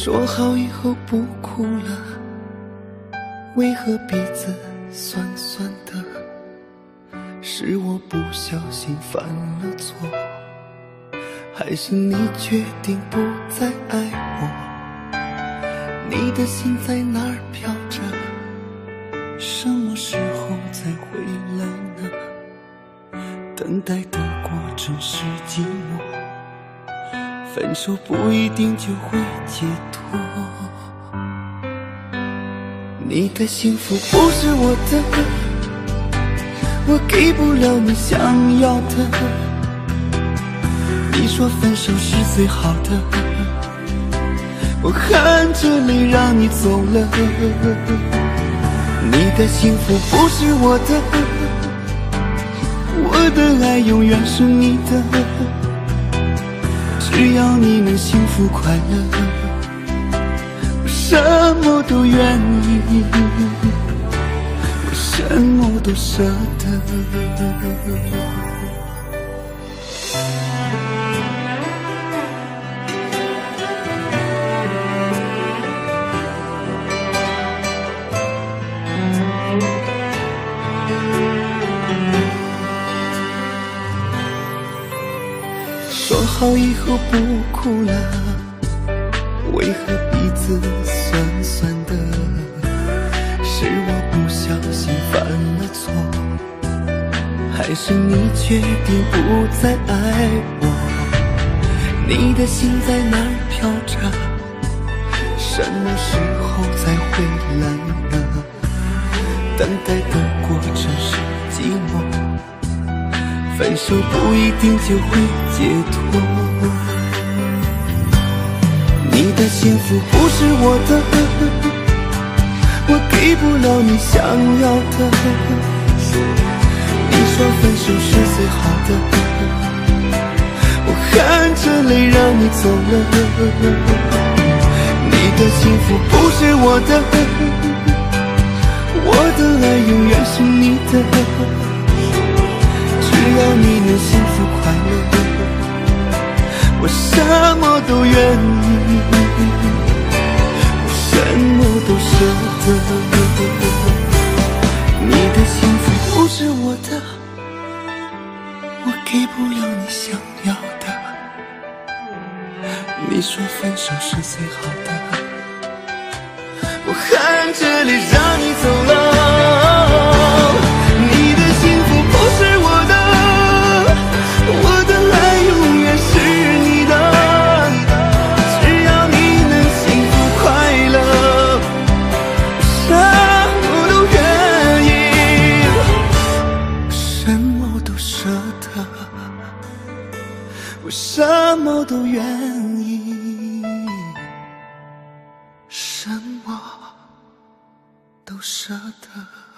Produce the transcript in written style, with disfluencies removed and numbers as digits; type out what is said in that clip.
说好以后不哭了，为何鼻子酸酸的？是我不小心犯了错，还是你决定不再爱我？你的心在哪儿飘着？什么时候才回来呢？等待的过程是寂寞，分手不一定就会解脱。你的幸福不是我的，我给不了你想要的。你说分手是最好的，我含着泪让你走了。你的幸福不是我的，我的爱永远是你的。只要你能幸福快乐，我什么都愿意，我什么都舍得。说好以后不哭了，为何鼻子酸酸的？是我不小心犯了错，还是你决定不再爱我？你的心在哪儿飘着？什么时候才回来呢？等待的过程是寂寞，分手不一定就会解脱。你的幸福不是我的，我给不了你想要的。你说分手是最好的，我含着泪让你走了。你的幸福不是我的，我的爱永远是你的。只要你能幸福快乐，我什么都愿意，我什么都舍得。你的幸福不是我的，我给不了你想要的。你说分手是最好的，我含着泪让你走了。我什么都愿意，什么都舍得。